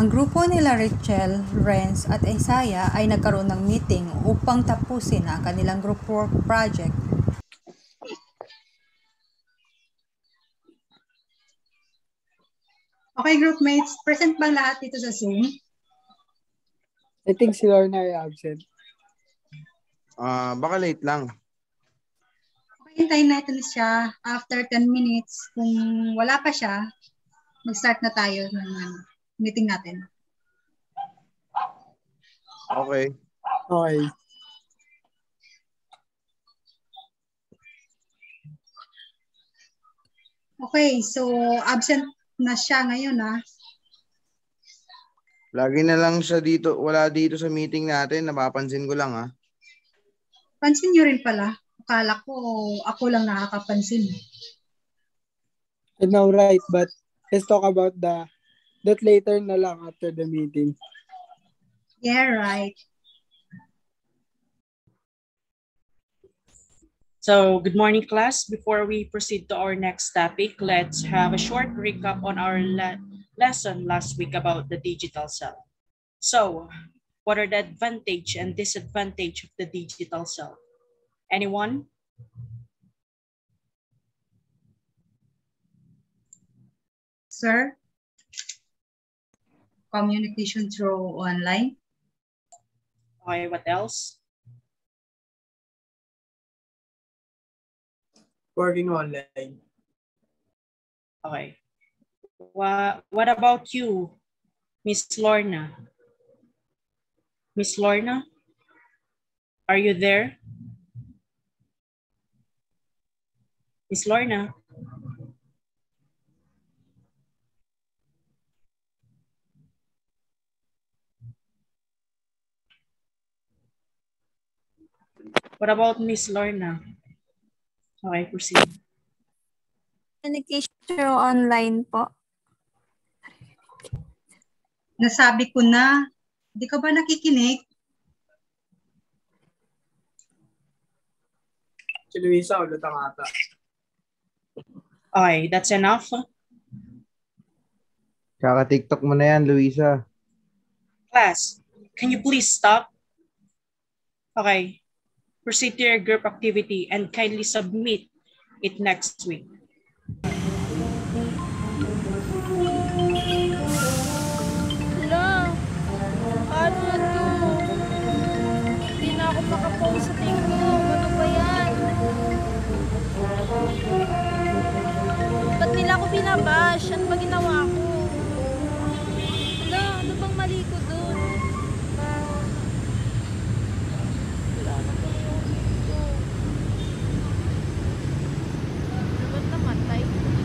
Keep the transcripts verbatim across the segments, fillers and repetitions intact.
Ang grupo nila Rachel, Renz at Isaiah ay nagkaroon ng meeting upang tapusin ang kanilang group work project. Okay, groupmates, present bang lahat dito sa Zoom? I think si Lorna ay absent. Ah, uh, baka late lang. Okay, hintayin natin siya after ten minutes. Kung wala pa siya, mag-start na tayo ng meeting natin. Okay. Okay. Okay, so absent na siya ngayon ah. Lagi na lang siya dito, wala dito sa meeting natin, napapansin ko lang ah. Pansin nyo rin pala. Akala ko ako lang nakakapansin. I know, right, but let's talk about the that later na lang after the meeting. Yeah, right. So, good morning, class. Before we proceed to our next topic, let's have a short recap on our le lesson last week about the digital cell. So, what are the advantage and disadvantage of the digital cell? Anyone? Sir? Communication through online. Okay, what else? Working online. Okay. What, what about you, Miss Lorna? Miss Lorna? Are you there? Miss Lorna? What about Miss Lorna? Okay, proceed. Communication through online po. Nasabi ko na, di ka ba nakikinig? Si Luisa, ulit ang ata. Okay, that's enough. Kaka-TikTok mo na yan, Luisa. Class, can you please stop? Okay, proceed to your group activity and kindly submit it next week. Hala, ano na to? Hindi na ako makapost sa TikTok. Ano ba yan? Ba't nila ako binabash? Ano ba ginawa ko? Hala, ano bang mali ko dun? Wala na ba yung TikTok? Ba't namatay?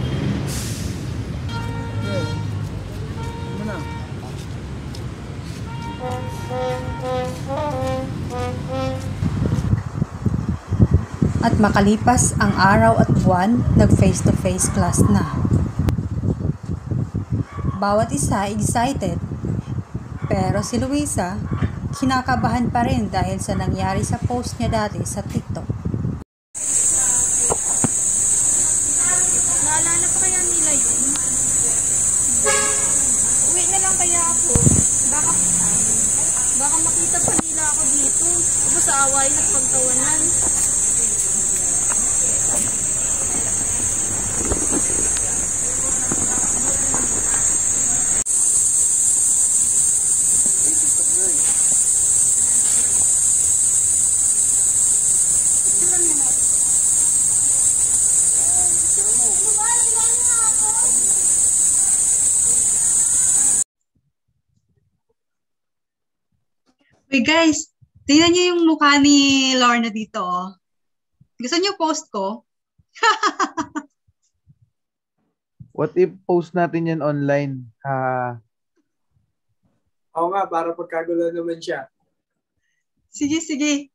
Yeah. Ano na? At makalipas ang araw at buwan, nag-face-to-face class na. Bawat isa excited, pero si Luisa, kinakabahan pa rin dahil sa nangyari sa post niya dati sa TikTok. Naalala pa kaya nila yun? Uwi na lang kaya ako. Baka, baka makita pa nila ako dito. Ako sa away at pagtawanan. Uy guys, tingnan niyo yung mukha ni Lorna dito. Oh. Gusto niyo post ko? What if post natin yan online? Ha? Oo nga, para pagkagulo naman siya. Sige, sige.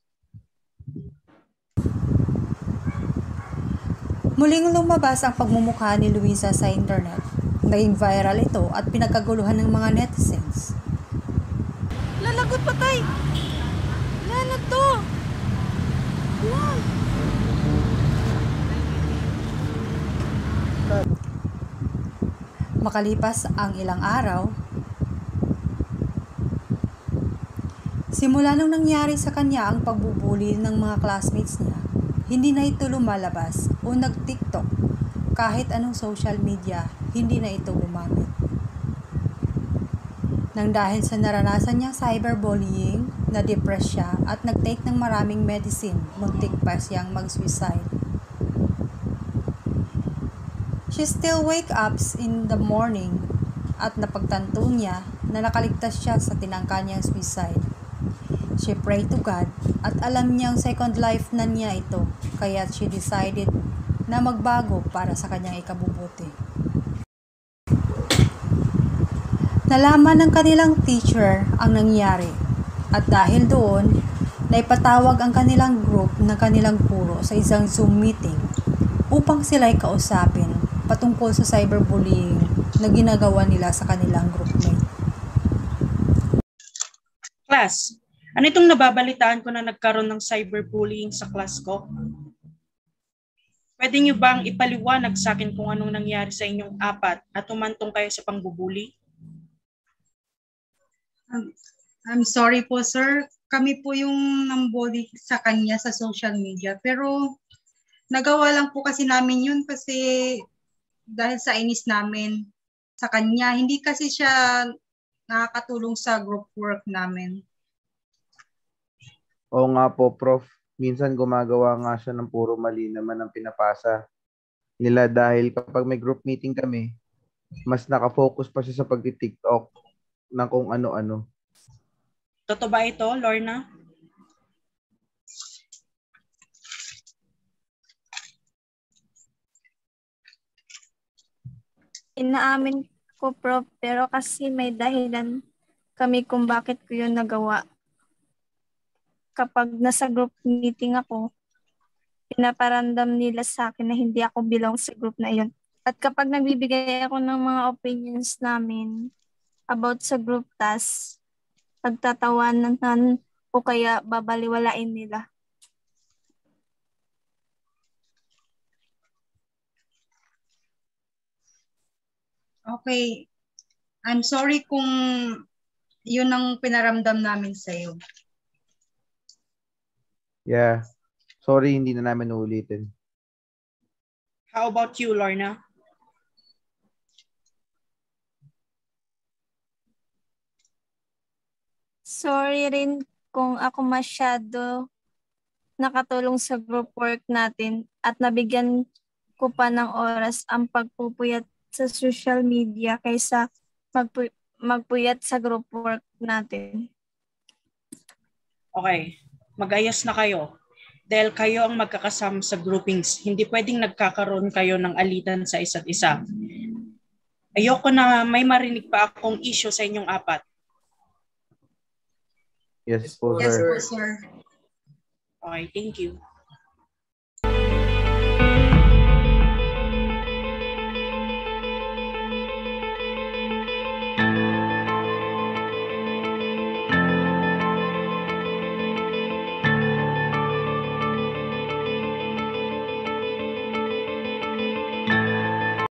Muling lumabas ang pagmumukha ni Luisa sa internet. Naging viral ito at pinagkaguluhan ng mga netizens. Lalagot patay! Lala to! Wow! Makalipas ang ilang araw, Simula nung nangyari sa kanya ang pagbubuli ng mga classmates niya, hindi na ito lumalabas o nag-TikTok. Kahit anong social media, hindi na ito gumamit. Nang dahil sa naranasan niyang cyberbullying, na-depress siya at nag-take ng maraming medicine, muntik pa siyang mag-suicide. She still wake ups in the morning at napagtanto niya na nakaligtas siya sa tinangka niyang suicide. She prayed to God at alam niyang second life na niya ito, kaya she decided na magbago para sa kanyang ikabubuti. Nalaman ng kanilang teacher ang nangyari at dahil doon, naipatawag ang kanilang group ng kanilang guro sa isang Zoom meeting upang sila'y kausapin patungkol sa cyberbullying na ginagawa nila sa kanilang groupmate. Class, ano itong nababalitaan ko na nagkaroon ng cyberbullying sa class ko? Pwede niyo bang ipaliwanag sa akin kung anong nangyari sa inyong apat at umantong kayo sa pangbubuli? Um, I'm sorry po, sir. Kami po yung nambully sa kanya sa social media. Pero nagawa lang po kasi namin yun kasi dahil sa inis namin sa kanya. Hindi kasi siya nakakatulong sa group work namin. Oo nga po, Prof. Minsan gumagawa nga siya ng puro mali naman ang pinapasa nila dahil kapag may group meeting kami, mas nakafocus pa siya sa pag-TikTok ng kung ano-ano. Totoo ba ito, Lorna? Inaamin ko, Prof, pero kasi may dahilan kami kung bakit ko yun nagawa. Kapag nasa group meeting ako, pinaparamdam nila sa akin na hindi ako belong sa group na yun. At kapag nagbibigay ako ng mga opinions namin about sa group task, pagtatawanan o kaya babaliwalain nila. Okay. I'm sorry kung yun ang pinaramdam namin sa'yo. Yeah. Sorry, hindi na namin uulitin. How about you, Lorna? Sorry rin kung ako masyado nakatulong sa group work natin at nabigyan ko pa ng oras ang pagpupuyat sa social media kaysa magpu- magpuyat sa group work natin. Okay, mag-ayos na kayo. Dahil kayo ang magkakasama sa groupings, hindi pwedeng nagkakaroon kayo ng alitan sa isa't isa. Ayoko na may marinig pa akong issue sa inyong apat. Yes po, Yes sir. po, sir. Okay, thank you.